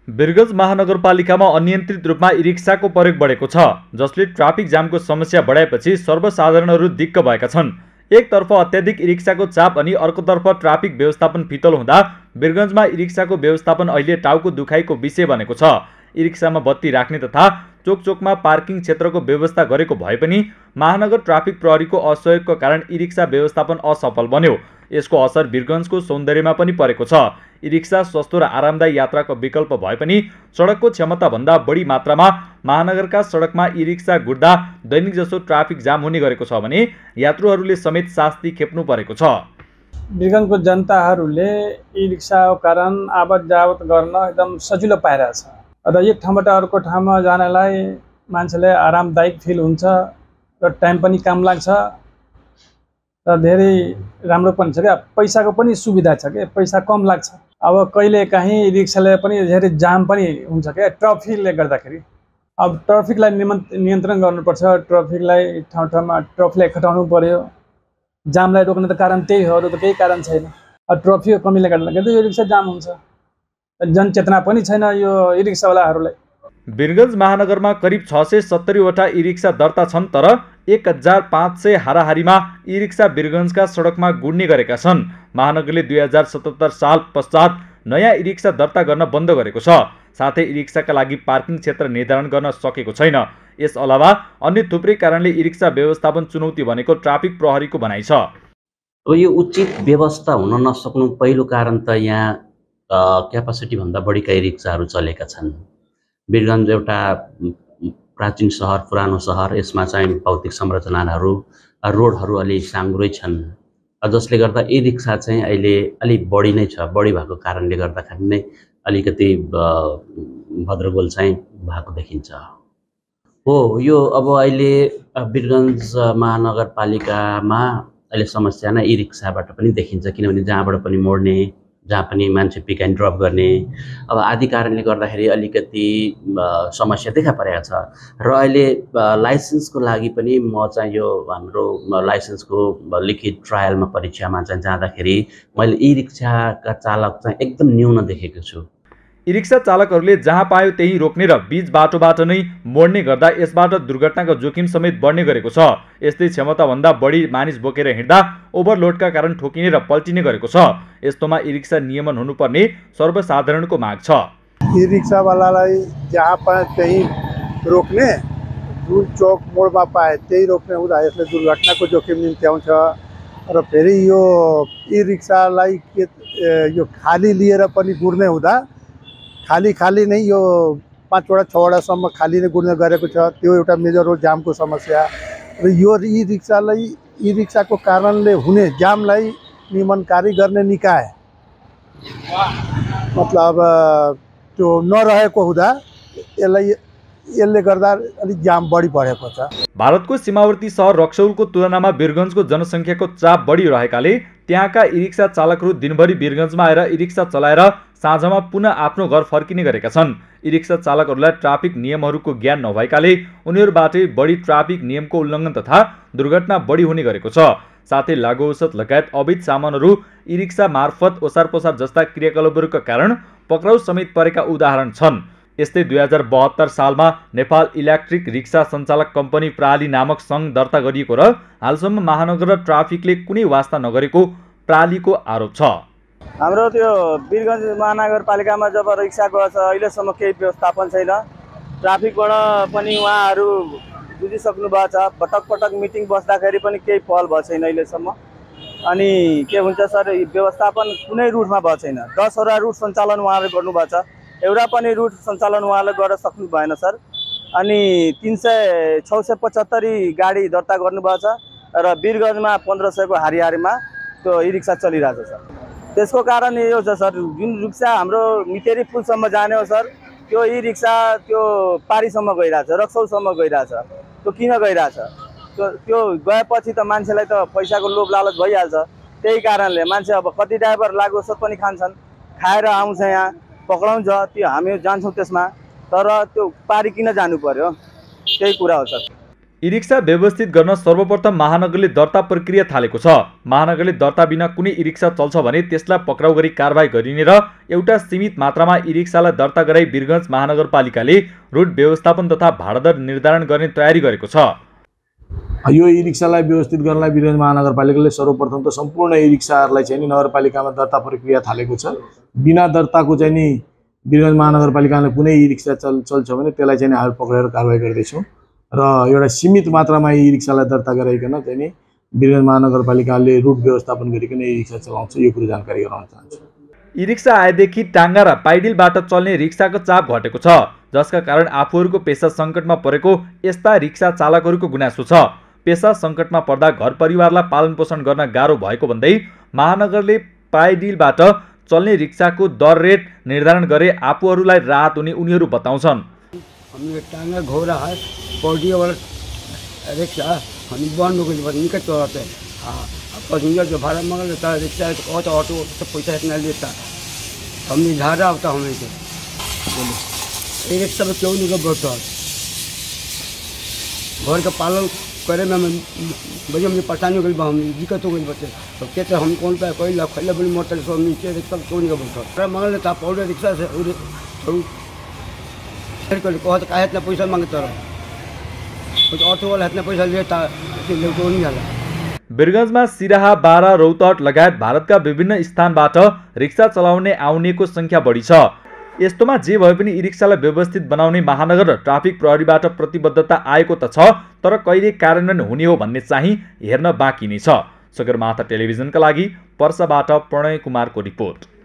वीरगञ्ज महानगरपालिकामा अनियन्त्रित रूपमा ई-रिक्साको प्रयोग बढेको छ, जसले ट्राफिक जामको समस्या बढाएपछि सर्वसाधारणहरू दिक्क भएका छन्। एकतर्फ अत्याधिक ई-रिक्साको चाप अनि अर्कोतर्फ ट्राफिक व्यवस्थापन फितल हुँदा वीरगञ्जमा ई-रिक्साको व्यवस्थापन अहिले टाउको दुखाइको विषय बनेको छ। ई-रिक्सामा बत्ती राख्ने तथा चोकचोकमा पार्किङ क्षेत्रको व्यवस्था गरेको भए पनि महानगर ट्राफिक प्रहरीको असहयोगको कारण ई-रिक्सा व्यवस्थापन असफल बन्यो। यसको असर वीरगञ्जको सौन्दर्यमा पनि परेको छ। ई-रिक्सा सस्तो र आरामदायी यात्राको विकल्प भए पनि सडकको क्षमताभन्दा बढी मात्रामा महानगरका सडकमा ई-रिक्सा गुड्दा दैनिक जसो ट्राफिक जाम हुने गरेको छ भने यात्रुहरूले समेत शास्ति खेप्नु परेको छ। वीरगञ्जको जनताहरूले ई-रिक्साको कारण आवत जावत गर्न एकदम सजिलो पाइरहेछ र एक ठाउँबाट अर्को ठाउँमा जानलाई मान्छेले आरामदायक फिल हुन्छ र टाइम पनि कम लाग्छ र धेरै राम्रो पनि छ क्या। पैसाको पनि सुविधा छ क्या, पैसा कम लाग्छ। अब कहिले काहीँ रिक्साले पनि धेरै जाम पनि हुन्छ क्या ट्राफिकले गर्दाखेरि। अब ट्राफिकलाई नियन्त्रण गर्नुपर्छ, ट्राफिकलाई ठाउँ ठाउँमा ट्राफिकलाई खटाउनु पर्यो। जामलाई रोक्ने त कारण त्यही हो, अरू त केही कारण छैन। अब ट्राफिकको कमीले गर्दाखेरि यो रिक्सा जाम हुन्छ। जनचेतना पनि छैन यो ई-रिक्सावालाहरूलाई। वीरगञ्ज महानगरमा करिब 670 वटा ई-रिक्सा दर्ता छन्, तर 1500 हाराहारीमा ई-रिक्सा वीरगञ्जका सडकमा गुड्ने गरेका छन्। महानगरले 2077 साल पश्चात नयाँ ई-रिक्सा दर्ता गर्न बन्द गरेको छ। साथै ई-रिक्साका लागि पार्किङ क्षेत्र निर्धारण गर्न सकेको छैन। यस अलावा अन्य थुप्रै कारणले ई-रिक्सा व्यवस्थापन चुनौती भनेको ट्राफिक प्रहरीको भनाइ छ। यो उचित व्यवस्था हुन नसक्नु पहिलो कारण त यहाँ क्यापासिटी भन्दा बढीका ई-रिक्साहरू चलेका छन्। वीरगञ्ज एउटा प्राचीन सहर, पुरानो सहर, यसमा चाहिँ भौतिक संरचनाहरू रोडहरू अलि साँघुरै छन्, जसले गर्दा ई-रिक्सा चाहिँ अहिले अलिक बढी नै छ। बढी भएको कारणले गर्दाखेरि नै अलिकति भद्रगोल चाहिँ भएको देखिन्छ। हो, यो अब अहिले वीरगञ्ज महानगरपालिकामा अहिले समस्या नै ई-रिक्साबाट पनि देखिन्छ, किनभने जहाँबाट पनि मोड्ने, जहाँ पनि मान्छे पिक एन्ड ड्रप गर्ने, अब आदि कारणले गर्दाखेरि अलिकति समस्या देखा परेको छ। र अहिले लाइसेन्सको लागि पनि म चाहिँ यो हाम्रो लाइसेन्सको लिखित ट्रायलमा परीक्षामा चाहिँ जाँदाखेरि मैले ई-रिक्साका चालक चाहिँ एकदम न्यून देखेको छु। ई-रिक्सा चालकहरूले जहाँ पायो त्यही रोक्ने र बीच बाटोबाट नै मोड्ने गर्दा यसबाट दुर्घटनाको जोखिम समेत बढ्ने गरेको छ। यस्तै क्षमताभन्दा बढी मानिस बोकेर हिँड्दा ओभरलोडका कारण ठोकिने र पल्टिने गरेको छ। यस्तोमा ई-रिक्सा नियमन हुनुपर्ने सर्वसाधारणको माग छ। ई-रिक्सावालालाई जहाँ पाए त्यही रोक्ने, जुन चौक मोडमा पाए त्यही रोक्ने हुँदा यसले दुर्घटनाको जोखिम निम्त्याउँछ। र फेरि यो ई-रिक्सालाई यो खाली लिएर पनि गुड्ने हुँदा खाली नै यो 5 वटा 6 वटासम्म खाली नै गुड्ने गरेको छ। त्यो एउटा मेजर हो जामको समस्या। र यो ई-रिक्साको कारणले हुने जामलाई नियमनकारी गर्ने निकाय मतलब त्यो नरहेको हुँदा यसले गर्दा अलिक जाम बढी बढेको छ। भारतको सीमावर्ती सहर रक्सौलको तुलनामा वीरगञ्जको जनसङ्ख्याको चाप बढी रहेकाले त्यहाँका ई-रिक्सा चालकहरू दिनभरि वीरगञ्जमा आएर ई-रिक्सा चलाएर साँझमा पुनः आफ्नो घर फर्किने गरेका छन्। ई-रिक्सा चालकहरूलाई ट्राफिक नियमहरूको ज्ञान नभएकाले उनीहरूबाटै बढी ट्राफिक नियमको उल्लङ्घन तथा दुर्घटना बढी हुने गरेको छ। साथै लागु औषध लगायत अवैध सामानहरू ई-रिक्सा मार्फत ओसार पसार जस्ता क्रियाकलापहरूका कारण पक्राउ समेत परेका उदाहरण छन्। यस्तै 2072 सालमा नेपाल इलेक्ट्रिक रिक्सा सञ्चालक कम्पनी प्राली नामक सङ्घ दर्ता गरिएको र हालसम्म महानगर र ट्राफिकले कुनै वास्ता नगरेको प्रालीको आरोप छ। हाम्रो त्यो वीरगञ्ज महानगरपालिकामा जब रिक्सा गएछ अहिलेसम्म केही व्यवस्थापन छैन। ट्राफिकबाट पनि उहाँहरू बुझिसक्नु भएको छ। पटक पटक मिटिङ बस्दाखेरि पनि केही पहल भएको छैन अहिलेसम्म। अनि के हुन्छ सर, व्यवस्थापन कुनै रुटमा भएको छैन। 10 वटा रुट सञ्चालन उहाँहरूले गर्नुभएको छ, एउटा पनि रुट सञ्चालन उहाँले गर्न सक्नु भएन सर। अनि 675 गाडी दर्ता गर्नुभएको छ र वीरगञ्जमा 1500को हारिहारीमा त्यो ई-रिक्सा चलिरहेको छ सर। त्यसको कारण यो छ सर, जुन रिक्सा हाम्रो मितेरी पुलसम्म जाने हो सर, त्यो ई-रिक्सा त्यो पारीसम्म गइरहेछ, रक्सौलसम्म गइरहेछ। त्यो किन गइरहेछ? त्यो गएपछि त मान्छेलाई त पैसाको लोभ लालच भइहाल्छ। त्यही कारणले मान्छे अब कति ड्राइभर लागु औषध पनि खान्छन्, खाएर आउँछ यहाँ पक्राउँछ, त्यो हामी जान्छौँ त्यसमा। तर त्यो पारी किन जानु पर्यो, त्यही कुरा हो सर। ई-रिक्सा व्यवस्थित गर्न सर्वप्रथम महानगरले दर्ता प्रक्रिया थालेको छ। महानगरले दर्ता बिना कुनै ई-रिक्सा चल्छ भने त्यसलाई पक्राउ गरी कारबाही गरिने र एउटा सीमित मात्रामा ई-रिक्सालाई दर्ता गराई वीरगञ्ज महानगरपालिकाले रुट व्यवस्थापन तथा भाडादर निर्धारण गर्ने तयारी गरेको छ। यो ई-रिक्सालाई व्यवस्थित गर्नलाई वीरगञ्ज महानगरपालिकाले सर्वप्रथम त सम्पूर्ण ई-रिक्साहरूलाई चाहिँ नि नगरपालिकामा दर्ता प्रक्रिया थालेको छ। बिना दर्ताको चाहिँ नि वीरगञ्ज महानगरपालिकाले कुनै ई-रिक्सा चल्छ भने त्यसलाई चाहिँ हामी पक्रेर कारबाही गर्दैछौँ र एउटा सीमित मात्रामा ई-रिक्सालाई दर्ता गराइकन चाहिँ नि वीरगञ्ज महानगरपालिकाले रुट व्यवस्थापन गरिकन ई-रिक्सा चलाउँछ, यो कुरो जानकारी गराउन चाहन्छु। ई-रिक्सा आएदेखि टाङ्गा र पाइडिलबाट चल्ने रिक्साको चाप घटेको छ, जसका कारण आफूहरूको पेसा सङ्कटमा परेको यस्ता रिक्सा चालकहरूको गुनासो छ। पेसा सङ्कटमा पर्दा घर परिवारलाई पालनपोषण गर्न गाह्रो भएको भन्दै महानगरले पाइडिलबाट चल्ने रिक्साको दर रेट निर्धारण गरे आफूहरूलाई राहत हुने उनीहरू बताउँछन्। हमें टांगा घोड़ा है पौड़ी वाला रिक्शा हम बंद हो गई निकल चलाते हैं। हाँ, पैसेंजर जो भाड़ा मांग लेता है रिक्शा है तो ऑटो सब पैसा इतना लेता, हमने झाड़ा होता हमें से बोले ये रिक्शा में क्यों नहीं बैठा घर का पालन करे में भैया मुझे परेशानी हो गई, हम दिक्कत हो गई बच्चे तो कहते हम कौन पे कोई खैला बड़ी मोटर सब नीचे रिक्शा में क्यों नहीं बैठा मांग लेता पौड़े रिक्शा से कहते का इतना पैसा मांगता रहा कुछ ऑटो वाला इतना पैसा लेता तो नहीं जाला। वीरगञ्जमा सिराहा, बारा, रौतहट लगायत भारतका विभिन्न स्थानबाट रिक्सा चलाउने आउनेको संख्या बढी छ। यस्तोमा जे भए पनि ई-रिक्सालाई व्यवस्थित बनाउने महानगर र ट्राफिक प्रहरीबाट प्रतिबद्धता आएको त छ, तर कहिले कार्यान्वयन हुने हो भन्ने चाहिँ हेर्न बाँकी नै छ। सगरमाथा टेलिभिजनका लागि पर्साबाट प्रणय कुमारको रिपोर्ट।